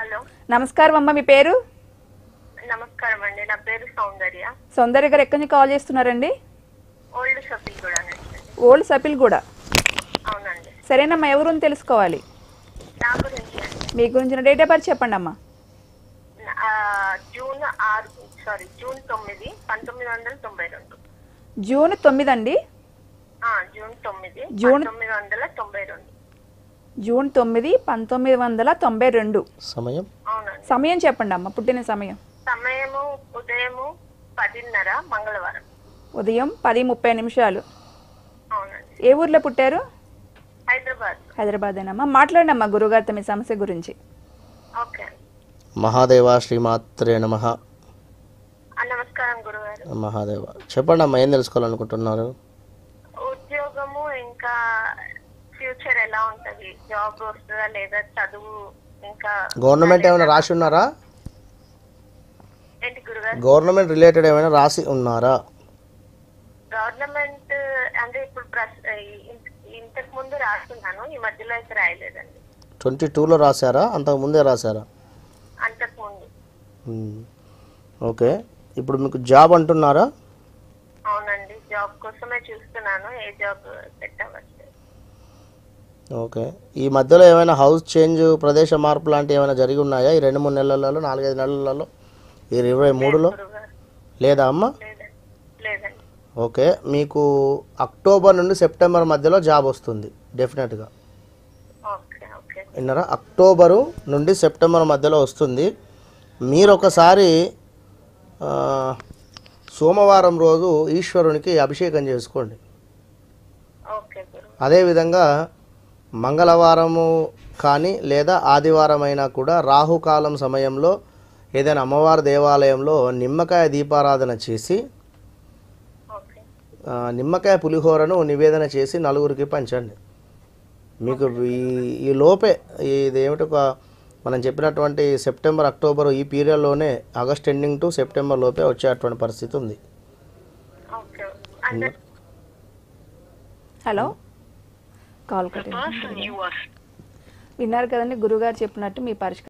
Hello నమస్కారం అమ్మ, మీ పేరు? నమస్కారం అండి, నా పేరు సౌందర్య. సౌందర్య గారు ఎక్కడి నుంచి కాల్ చేస్తున్నారండి? ఓల్డ్ సఫిల్ కూడా అండి. ఓల్డ్ సపిల్ కూడా. అవునండి. సరేనమ్మా, ఎవరు అని తెలుసుకోవాలి? నా గురించి అండి. మీ గురించిన డేట్ ఆఫ్ బర్త్ చెప్పండి అమ్మా. జూన్ 9 1992. జూన్ 9 అండి. June 9 June 1992. జూన్ 9 1992. సమయం అవునండి. సమయం చెప్పండి అమ్మ, పుట్టిన సమయం. సమయము ఉదయము 10:30 మంగళవారం. ఉదయం 10:30. అవునండి. ఏ ఊర్లో పుట్టారు? హైదరాబాద్. హైదరాబాదేనమ్మా. మాట్లాడండి సమస్య మీ సమస్య గురించి. ఓకే అండి. మహాదేవ శ్రీమాత్రే నమః. నమస్కారం గురుగారు. మహాదేవ చెప్పండి అమ్మా, ఏం తెలుసుకోవాలనుకుంటున్నారు? ఉద్యోగము ఇంకా ఫ్యూచర్ ఎలా ఉంటది, జాబ్ వస్తుందా లేదా, చదువు ఇంకా గవర్నమెంట్ ఏమైనా రాసి ఉన్నారా? ఏంటి గురుగారు? గవర్నమెంట్ రిలేటెడ్ ఏమైనా రాసి ఉన్నారా? గవర్నమెంట్ అంటే ఇప్పుడు ఇంతకు ముందు రాస్తున్నాను, ఈ మధ్యలో అయితే రాయలేదండి. 22లో రాశారా, అంతకు ముందే రాశారా? అంతకు ముందు. ఓకే, ఇప్పుడు మీకు జాబ్ అంటున్నారా? అవునండి, జాబ్ కోసమే చూస్తున్నాను, ఏ జాబ్ సెట్ అవ్వట్లేదు. ఓకే, ఈ మధ్యలో ఏమైనా హౌస్ చేంజ్, ప్రదేశ మార్పు లాంటివి ఏమైనా జరిగి ఉన్నాయా ఈ 2-3 నెలలలో, 4-5 నెలలలో, ఈ 23లో? గురుగారు లేదా అమ్మ? లేదండి. ఓకే, మీకు అక్టోబర్ నుండి సెప్టెంబర్ మధ్యలో జాబ్ వస్తుంది డెఫినెట్గా. Okay okay. విన్నారా? అక్టోబరు నుండి సెప్టెంబర్ మధ్యలో వస్తుంది. మీరు ఒకసారి సోమవారం రోజు ఈశ్వరునికి అభిషేకం చేసుకోండి. ఓకే గురు. అదేవిధంగా మంగళవారము కానీ లేదా ఆదివారం అయినా కూడా రాహుకాలం సమయంలో ఏదైనా అమ్మవారి దేవాలయంలో నిమ్మకాయ దీపారాధన చేసి ఓకే. నిమ్మకాయ పులిహోరను నివేదన చేసి నలుగురికి పంచండి. మీకు ఈ లోపే ఇదేమిటి, మనం చెప్పినటువంటి సెప్టెంబర్ అక్టోబర్ ఈ పీరియడ్లోనే, ఆగస్ట్ ఎండింగ్ టు సెప్టెంబర్ లోపే వచ్చేటువంటి పరిస్థితి ఉంది. ఓకే. అంటే హలో, కాల్ కట్. విన్నారు కదండి, గురుగారు చెప్పినట్టు మీ పరిష్కారం